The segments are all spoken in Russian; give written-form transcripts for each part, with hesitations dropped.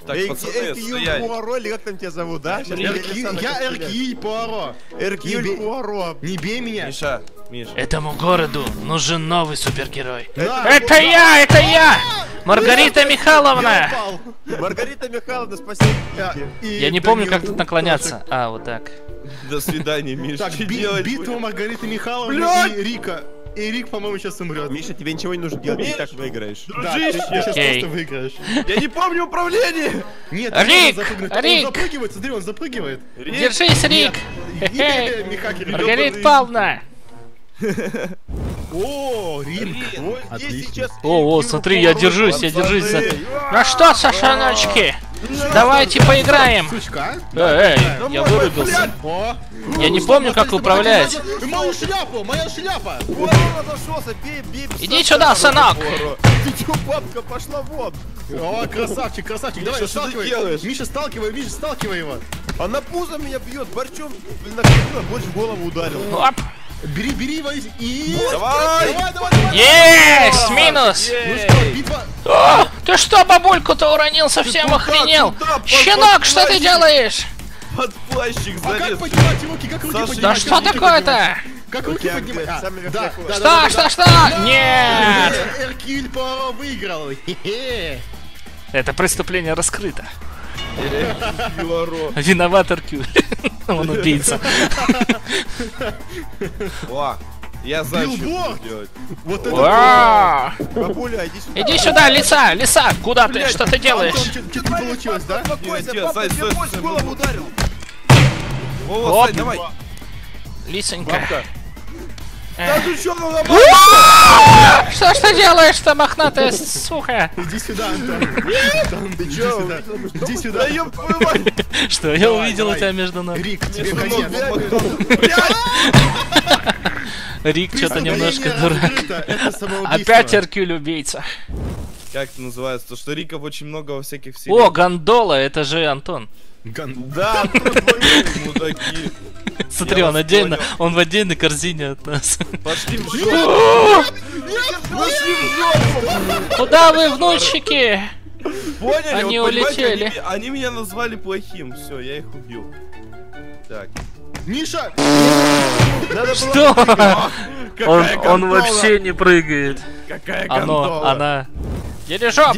Так, пацаны, стоять. Пуаро, или как там тебя зовут, да? Я Эркюль Пуаро. Эркюль Пуаро. Не бей меня. Миша. Этому городу нужен новый супергерой. Да. Это я! Маргарита Михайловна! Маргарита Михайловна, спасибо. Я не помню, как тут наклоняться. А, вот так. До свидания, Миша. Так, Что делать битва будем? Маргариты Михайловны Блядь! и Рика. И Рик, по-моему, сейчас умрет. Миша, тебе ничего не нужно делать, ты и так выиграешь. Да, ты сейчас Окей. просто выиграешь. Я не помню управление! Нет, Рик! Он Рик! запрыгивает, смотри, он запрыгивает. Держись, Рик! Хе-хе. Михаки, Маргарита Павловна! О, Рик. Вот здесь Отлично. сейчас... О, Эркюль смотри, я Пуаро, держусь, я пацаны. держусь. Ну что, Сашаночки? Давайте поиграем. Сучка. Эй, я вырубился. О. Я не помню, как управлять. Мою шляпу, моя шляпа. Пуаро разошелся, бей. Иди сюда, сынок. Ты чё, бабка, пошла вон. О, красавчик, красавчик. Давай, Миша, что ты сталкивай. делаешь? Миша, сталкивай его. Она пузо меня бьет, борчом накрутила, больше в голову ударил. Оп. Бери его и... Давай! Давай. Есть! Минус! Ну что, битва... О, ты что, бабульку-то уронил? Совсем охренел? куда? Щенок, что ты делаешь? Под плащик А как залез. поднимать руки? Как руки Саша, поднимать? Да Как что руки поднимать? такое-то? Как руки поднимать? А, сами да, вверх да, Что? Нет! Эркюль Пуаро выиграл. Хе-хе. Это преступление раскрыто. Пуаро. Виноват Эркюль. Он убийца. О, я знаю, что Билборд! буду делать. Вот это... Вау! Бабуля, иди сюда. Иди сюда, лиса! Куда ты? Что ты делаешь? Что-то не получилось, да? Успокойся, Нет, папа, Сань, тебе стой, больше стой, в голову ударил. Во, Оп. Сань, давай. Лисонька. Бабка. Да ты чё, ну, ломай? Что ж ты делаешь-то, мохнатая сука? Иди сюда, Антон. Антон, иди сюда. Иди Да сюда. ёб твою мать. Что, я Давай, увидел давай. тебя между ног. Рик, тебе Ну, конец. блядь. Рик что-то немножко дурак. Раскрыто. Это самоубийство. Опять Эркюль убийца. Как это называется? То, что Риков очень много во всяких О, вселенных. гондола, это же Антон. Да, твои мудаки. Смотри, Я он вас отдельно, понял. он в отдельной корзине от нас. Пошли в жопу. Пошли в жопу. Куда вы, внучики? Поняли? Они Вот, понимаете, улетели. Они меня назвали плохим. Все, я их убил. Так. Миша! Что? Какая Он гондола. вообще не прыгает. Какая Оно, гондола. она. Дирижабль!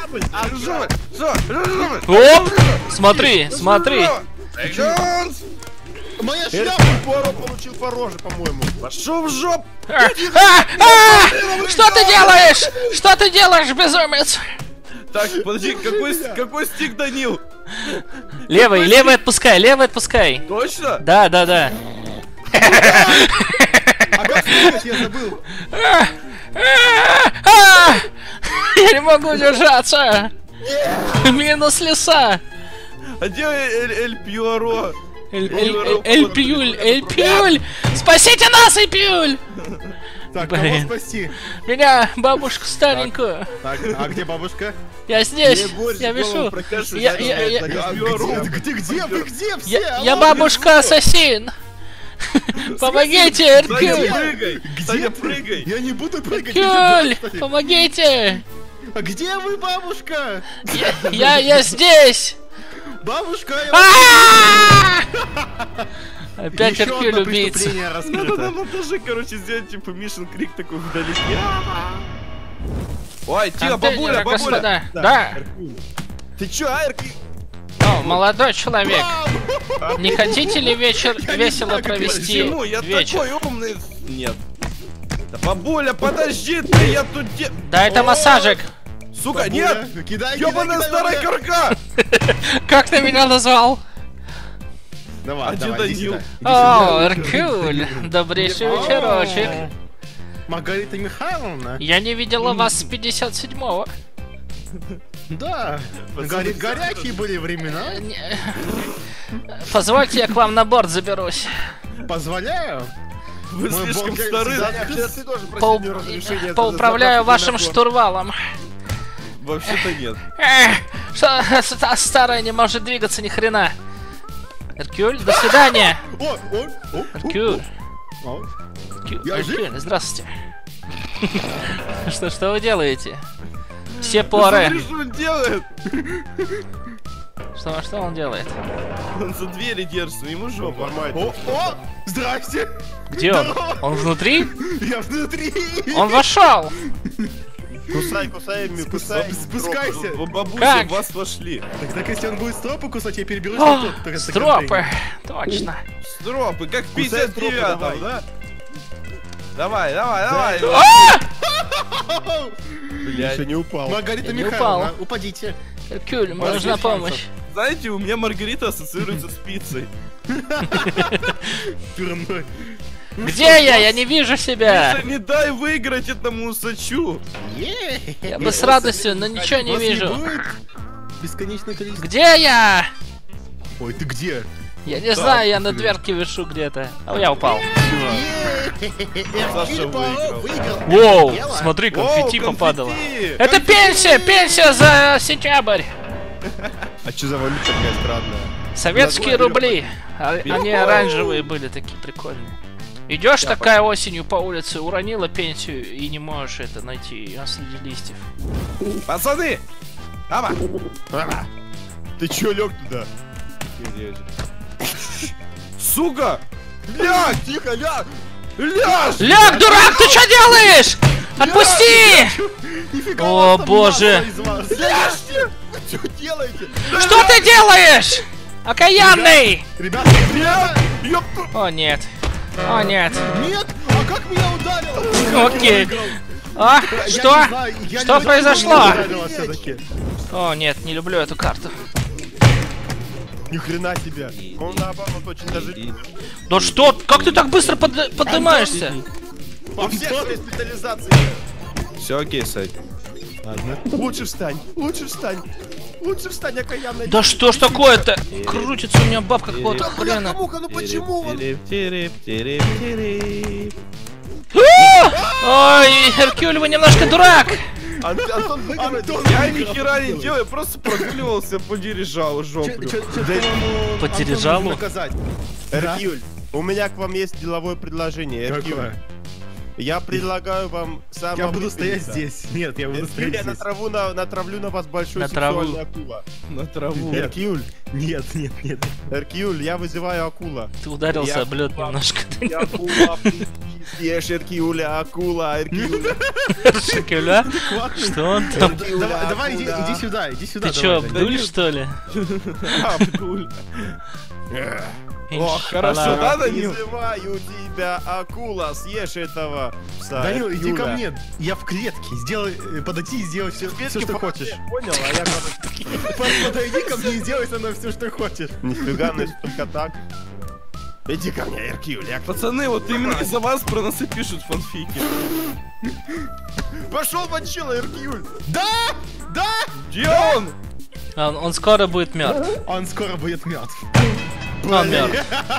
Жопа. Оп! Смотри, смотри! Джонс! Моя шляпа! Эркюль Пуаро получил по роже, по-моему. Пошел в жопу! Что ты делаешь? Что ты делаешь, безумец? Так, подожди, какой стик, Данил? Левый отпускай. Точно? Да. А как снять, я забыл. Я не могу держаться. Минус лиса. А где Эль Пьюаро? Эльпюль. Спасите нас, Эльпюль. Так, кого Блин. спасти? Меня, бабушку старенькую. Так, а где бабушка? Я здесь, Мне больше я в голову вешу. прокажешь, Я- да, я- да, я- да, Я- Пьюаро. Где? Вы где все? Я бабушка-ассасин. Помогите, Саня, Эркюль. прыгай! Саня, прыгай! Я не буду прыгать. Эркюль, помогите. А где вы, бабушка? Я здесь. Бабушка, я... А! Опять Еще Эркюль одно убийца. преступление Надо раскрыто. на монтаже, короче, сделать типа Мишин крик такой вдалеке. Ой, тихо, Контейнеры, бабуля! господа. Да. Ты чё, Эркюль? О, молодой человек. Не хотите ли вечер не весело знаю, как провести Почему? Я вечер? такой умный. Нет. Да бабуля, подожди ты, я тут Да это массажик. Сука, нет! Кидай, Ёбаная старая корка! Как ты меня назвал? Давай, Один давай, иди Данил. сюда. О, Эркюль, добрейший вечерочек. Маргарита Михайловна? Я не видела вас с 57-го. Да. Горячие были времена. Позвольте, я к вам на борт заберусь. Позволяю. Вы Мой слишком бог стары. Саня, ты должен просить Поу- у него разрешения. Поуправляю вашим штурвалом. Вообще-то нет. Что старая не может двигаться ни хрена. Эркюль, до свидания. Эркюль. Я жив? Эркюль, здравствуйте. Что вы делаете? Все поры. Смотри, что он делает! Что он делает? Он за двери держится, ему жопа. Ломает. О, здрасте. Где он? Он внутри? Я внутри. Он вошел! Кусай, кусай, кусай. Спускайся. Бабуся, Как? в вас вошли. Так если он будет стропы кусать, я переберусь О, на тот. стропы! Точно. Стропы, как в Кусай стропы, 59-м, давай. да? Давай. Блядь. Еще не упал. Маргарита Я не Михайловна, упал. упадите. Эркюль, мне Может, нужна есть шансов. помощь. Знаете, у меня Маргарита ассоциируется с пиццей. Пюрной. Где я? Я не вижу себя. Миша, не дай выиграть этому усачу. Я бы с радостью, но ничего не Вас вижу. будет Бесконечное количество. Где я? Ой, ты где? Я не знаю, я на дверке вишу где-то. А я упал. Саша выиграл. Воу, смотри, Воу, конфетти попадало. конфетти! Это пенсия за сентябрь. А что за валюта такая странная? Советские рубли. Они оранжевые были такие прикольные. Идешь такая осенью по улице, уронила пенсию и не можешь это найти ее среди листьев. Пацаны! Ама! Ты чё лег туда? Сука! Ляг! Тихо, ляг! Ляж! Ляг, дурак, ты что делаешь? Отпусти! Нифига О, у вас там боже. масса из вас. Ляжьте! Что делаете? Что ты делаешь? Окаянный! Ребята, ребята! Ёпту! О нет. О нет. Нет! А как меня ударило? Окей. Я А, не что? знаю, я Что не произошло? знаю, меня ударило всё-таки. О нет, не люблю эту карту. Ни хрена себе. Он наоборот очень даже... Да что? Как ты так быстро поднимаешься? У всех свои специализации. Все окей, Сань. Лучше встань, лучше встань. Лучше встань, окаянная. Да что ж такое-то? Крутится у меня бабка какого-то хрена. Бляха-муха, ну почему он? Ой, Эркюль, вы немножко дурак! Антон выигрывает. Я ни хера не делаю, просто прогуливался по дирижалу жопу. По дирижалу? Наказать. Эркюль, у меня к вам есть деловое предложение. Эркюль, Какое? я предлагаю вам сам... Я буду стоять здесь. Нет, я буду Эркюль, стоять я здесь. натравлю на вас большую На траву. сексуальную акула. На траву. Эркюль, Нет, нет, нет. Эркюль, я вызываю акула. Ты ударился Я- об лед немножко. Я акула, съешь, Эркюля, акула, Эркюля. Эркюля? Что он там? Эркюля, Давай, иди акула. сюда, иди сюда. Ты чё, давай, Абдуль, что ли? Абдуль. О, хорошо, да, Данил? Вызываю тебя, акула, съешь этого пса. Данил, иди ко Эркюля. мне. Я в клетке. Сделай, подойди и сделай все, Клетки что по- хочешь. Понял, а я Подойди ко мне и сделай со мной все, что хочешь. Нифига, но если только так. Иди ко мне, Эркюль, я... Пацаны, вот именно из-за вас про нас и пишут фанфики. Пошел мочила, Эркюль! Да! Да! Где он? Он скоро будет мертв. Он скоро будет мертв. Он мертв.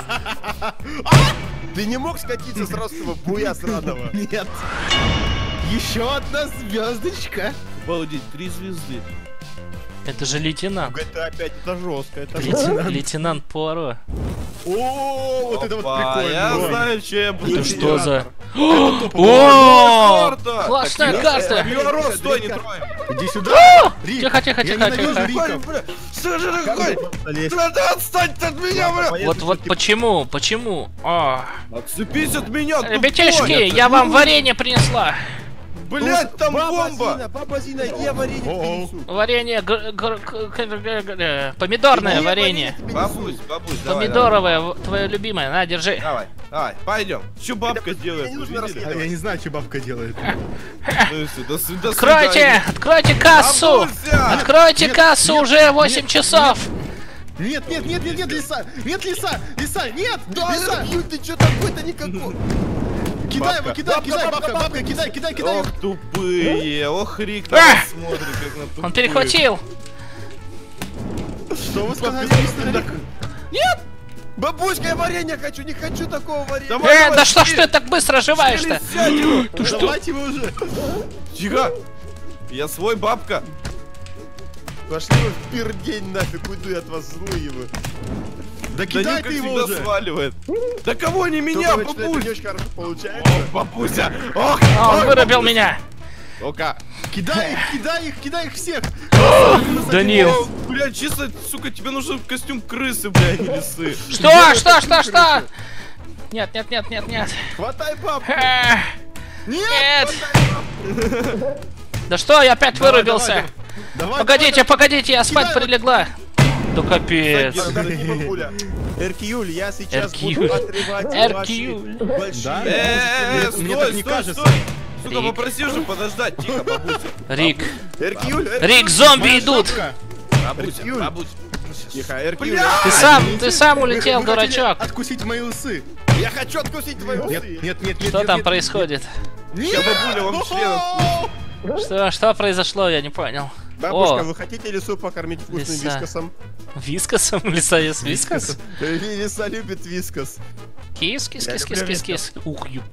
Ты не мог скатиться сразу с этого буя сраного? Нет. Еще одна звездочка. Обалдеть, 3 звезды. Это же лейтенант. Это опять, это жестко, это жестко. Лейтенант Пуаро. О, вот это вот Опа, я прикольно. знаю, что я буду Это что за... О, О! карта! Классная Так, карта! Пиаро, стой, не трой! Иди сюда. Рик, Тихо, тихо, я тихо, ненавижу тихо. Риков. Бля, что же такое? Залезь. Да отстань от меня, бля! Вот почему? О, Отцепись от меня, ребятишки, тупой! я вам варенье принесла. Блять, там Баба бомба! Зина, баба Зина, иди я варенье О-о. принесу. Варенье, помидорное Иди я варенье. принесу. Бабусь, давай. Помидоровое, твое любимое, на, держи. Давай, пойдем. Что бабка делает? не Вы нужно видели? А я не знаю, что бабка делает. До свидания. Откройте кассу! Бабуся! Откройте кассу, уже 8 часов! Нет, лиса! Нет, лиса! Лиса, нет! Да, Лиса! Эркюль, ты что такой-то никакой? Кидай его, Бабка. кидай, бабка, кидай! Ох, тупые, ох, Рик на А! вас смотрит, как на тупых. Он перехватил! Что вы сказали, мистер Рик? Бабушка, я варенье хочу, не хочу такого варенья. Давай, Да что ж ты так быстро оживаешь-то? Ты что? Давайте его уже! Тихо! Я свой бабка. Пошли вы в пердень нафиг, уйду я от вас злые вы. Да Да кидай как ты его всегда уже! сваливает. Да кого не меня, Только начинает бабусь? не очень хорошо получается. Ох, бабуся! Ох, Он вырубил меня! Ну-ка. Кидай их всех! Данил. Бля, чисто, сука, тебе нужен костюм крысы, бля, а не лисы. Что? Нет. Хватай бабку. Нет. Да что, я опять вырубился. Давай, Погодите, я спать прилегла. Да капец. Эркюль, я сейчас Эркюль. буду отрывать Эркюль. ваши большие... Да? Мне Стой, так не стой, кажется. стой. Сука, Рик. попроси уже подождать, тихо, бабуся. Рик, Эркюль, Рик, зомби Моя идут. шапка. Бабуся, Эркюль. бабуся. Тихо, Эркюль. Бля! Ты сам улетел, Вы хотите дурачок. откусить мои усы. Я хочу откусить твои Нет, усы. нет. Что там происходит? Я бабуля вам член. Что произошло, я не понял. Бабушка, О, вы хотите лису покормить вкусным лиса. вискосом? вискосом? Лиса ест вискос? Лиса любит вискос. Кис. Ух, ю.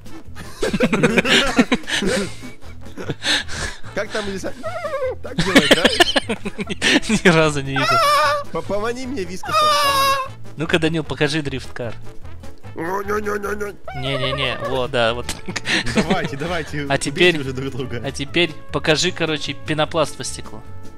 Как там лиса? Так делает, да? Ни разу не видел. Помани мне вискосом. давай. Ну-ка, Данил, покажи дрифткар. Не-не-не, вот, да, вот. Давайте. А теперь- убейте уже друг друга. А теперь покажи, короче, пенопласт по стеклу.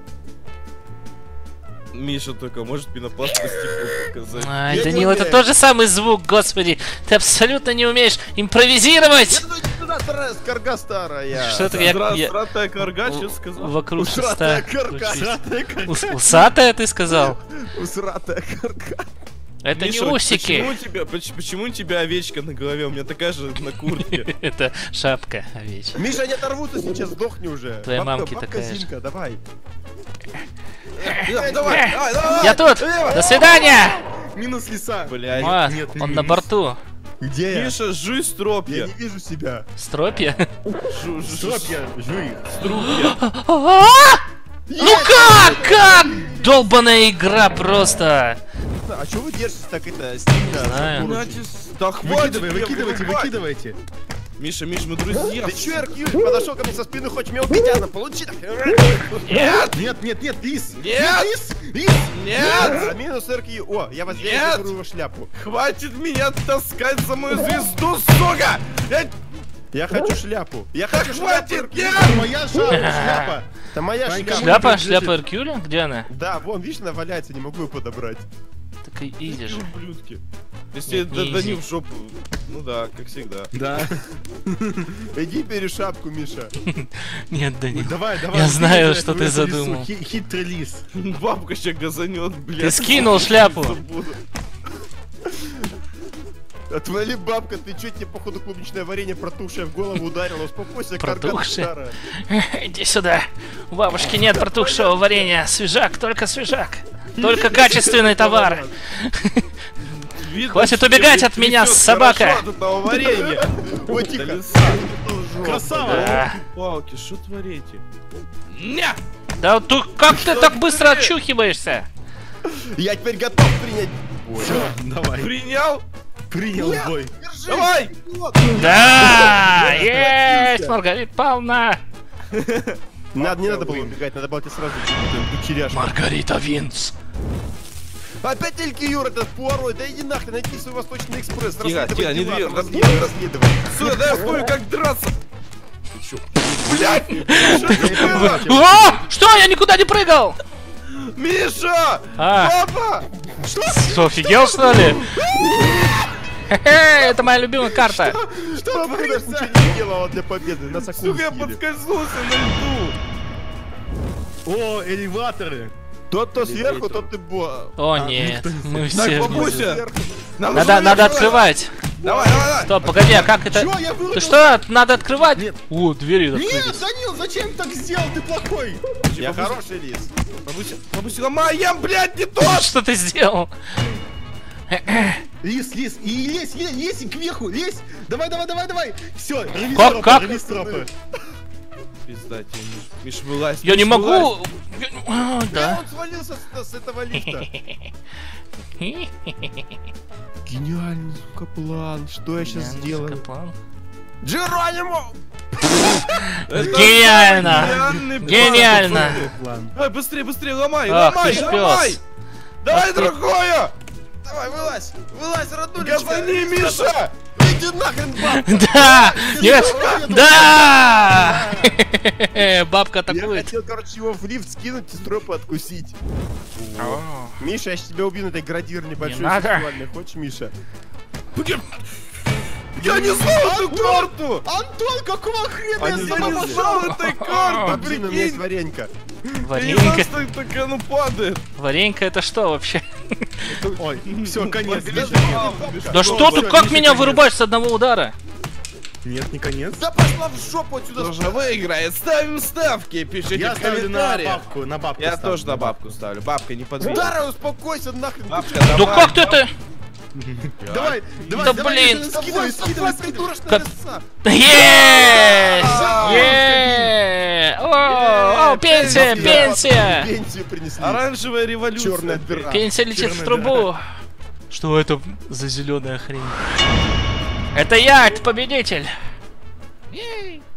Миша только может пенопласт по стеклу показать. Ай, Я не Данил, это умею. тот же самый звук, господи. Ты абсолютно не умеешь импровизировать. Карга старая. Что это я Сратая карга, что сказал? вокруг Усратая шеста. карга. Усатая, ты сказал? Усратая карга. Это не Миша, усики. почему у тебя овечка на голове? У меня такая же на куртке. Это шапка овечья. Миша, они оторвутся сейчас, сдохни уже. Твоя мамки бабка такая же. Зинка, давай. Давай. Я тут! До свидания! Минус лиса. Блядь. А, нет, он не на вижу. борту. Где я? Миша, жуй Я стропья. не вижу себя. Стропья? Стоп, я жуй. Струпья. Ну как? Долбаная игра просто! А чё вы держитесь так это стильно? Знаю. Да хватит, Выкидывайте. Миша, мы друзья. Ты чё, Эркюль, подошел ко мне со спины, хочешь меня убить, Анна? Получи так. Нет! Нет, лис. Нет! Лис. Нет! Минус Эркюль. О, я возьму Нет! его шляпу. Хватит меня таскать за мою звезду, сука! Я хочу шляпу. Я хочу шляпу. Хватит! Эркюль. Нет! Моя шляпа. Это моя Ванька, шляпа. Шляпа Эркюля? Где она? Да, вон, видишь, она валяется, не могу ее подобрать. Так и иди же. Ублюдки. Если Нет, не Дани изи. в жопу. Ну да, как всегда. Да. Иди бери шапку, Миша. Нет, Данил. Давай. Я знаю, выкидывай что эту ты лису. задумал. Хитрый лис. Бабка сейчас газанет, блядь. Ты скинул шляпу. Забуду. Отвали, бабка, ты чё, тебе, походу, клубничное варенье протухшее в голову ударило? Успокойся, карга Протухшее? старая. Иди сюда. У бабушки нет протухшего варенья. Свежак, только свежак. Только качественный товар. Видно, Хватит что убегать тебе от меня, цветет собака. хорошо от этого варенья. Ой, Да тихо. лиса, жопа, Красава. да. Палки, что творите? Не! Да как ты так быстро очухиваешься? Я теперь готов принять. Все, давай. Принял? Принял бой. Давай! Да! Есть! Маргарита Павловна! Не надо было убегать, надо было тебе сразу дочеряшку. Маргарита Винц! Опять Элькиюр этот Пуаро, да иди нахрен, найди свой Восточный экспресс. Тихо, тихо, не двигай, расследовай. Сука, дай я вспомню, как драться! Ты чё? Блядь! О! Что? Я никуда не прыгал! Миша! А. Папа! Что, офигел, что ли? Хе-хе, это моя любимая карта. Что ты ничего не делала для победы? Нас Сука, я подскользнулся на льду! О, элеваторы. Тот, кто сверху, тот ты бо. О нет, мы Так, все... бабуся! Надо открывать. Давай, давай! Стоп, погоди, а как это... Чё, я вырубил? Ты что, надо открывать? Нет. О, двери Нет, открылись. Данил, зачем так сделал? Ты плохой. Я хороший лис. Бабуся, ломаем, блядь, не то! Что ты сделал? Лис, и лезь кверху, лезь. Давай. Все, релиз Как, тропы, как? релиз тропы. Пизда тебе, Миш, вылазь. Я не Миш, вылазь. могу... А, да. Он свалился с этого лифта. Гениальный, сука, план. Что я сейчас сделаю? Джеронимо! Это Гениально! гениальный план. Гениально! План. Давай, быстрее, ломай, Ах ломай, ты ж ломай! пёс. Давай Ах ты. другое! Давай, вылазь, роднулечка. Газани, Миша! Иди нахрен, бабка! Да! Нет! Да! Бабка Я атакует. хотел, короче, его в лифт скинуть и стропы откусить. Миша, я тебя убью на этой градир небольшой надо. сексуальной. Хочешь, Миша? Я не знал эту карту! Антон, какого хрена я Они с Я тобой не забыли. знал этой карты, Бабзина, у меня есть прикинь! варенька. Варенька. И так оно падает. Варенька это что вообще? Ой, все, конец. Миша, Миша, Да что всё, тут, как Миша, меня конец. вырубать с одного удара? Нет, не конец. Да пошла в жопу отсюда. Тоже выиграет. Ставим ставки, пишите Я в ставлю на комментариях. бабку, на бабку. Я ставлю, тоже на бабку ставлю. Бабка, не подвинь. Дара, успокойся, нахрен. Бабка, Да давай. как ты это? Давай, давай, Да давай, блин. Миша, Скидывай, скидывай, скидывай, скидывай. придурочная Как- лиса. Есть! Да. Есть! О, пенсия, пенсия! Пенсию принесли. Оранжевая революция. Черная дыра. Пенсия летит в Черная трубу. Что это за зеленая хрень? Это я, это победитель. Ей.